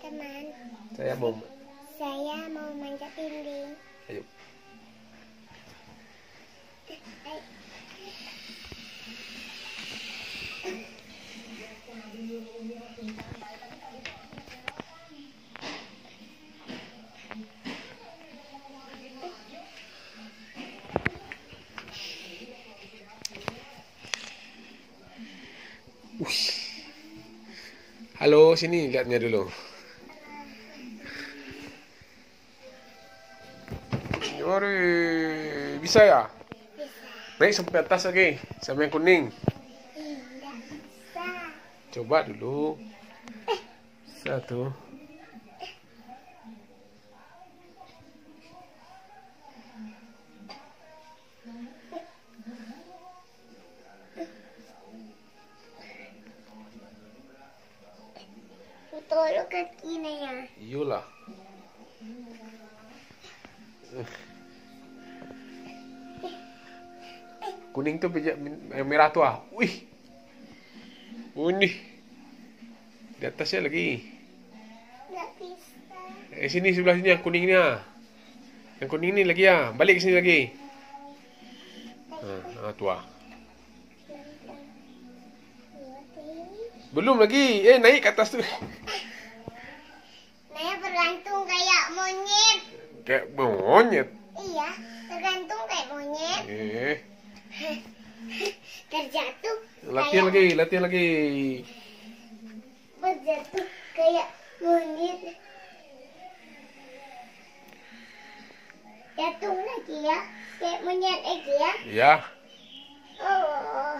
teman-teman. Saya mau manjat dinding. Ayo. Halo, sini lihatnya dulu. Ori, bisa ya? Bisa. Naik sampai atas lagi, sampai yang kuning. Tidak bisa. Coba dulu. Bisa tuh. Tolong kakinya ya. Iyalah. Kuning tuh merah tuh ah. Wih. Unih. Di atasnya lagi. Nggak bisa. Sini sebelah sini yang kuningnya. Yang kuning ini lagi ya. Balik ke sini lagi. Tua. Belum lagi. Naik ke atas tuh. Naya bergantung kayak monyet. Kayak monyet. Iya, tergantung kayak monyet. Terjatuh. Latihan lagi. Berjatuh kayak monyet. Jatuh lagi ya, kayak monyet lagi ya. Iya. Oh.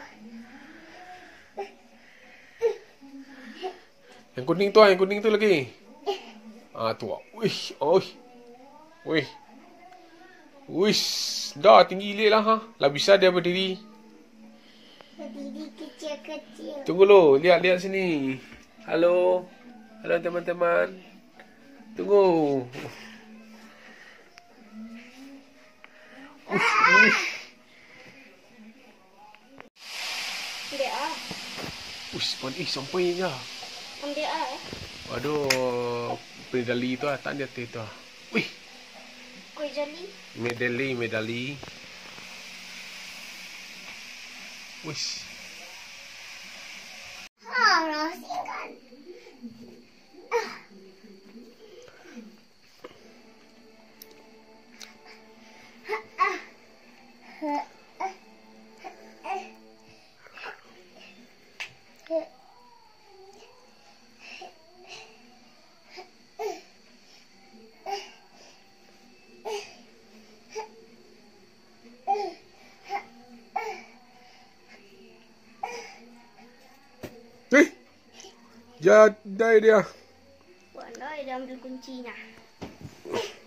Yang kuning tuh lagi. Tua. Wih. Dah tinggi gila lah ha. Lah bisa dia berdiri. Berdiri kecil-kecil. Tunggu lo, lihat sini. Halo teman-teman. Tunggu. Ambil Sampai ya. Ambil Waduh, medali itu tak lihat itu. Wih. Kue jeli. Medali. Wih. Singkat. Jadai dia. Pandai dia ambil kuncinya.